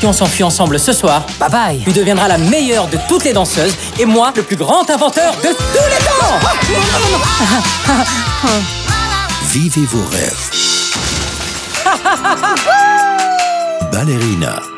Si on s'enfuit ensemble ce soir, Bye bye. tu deviendras la meilleure de toutes les danseuses et moi, le plus grand inventeur de tous les temps. Vivez vos rêves. Ballerina.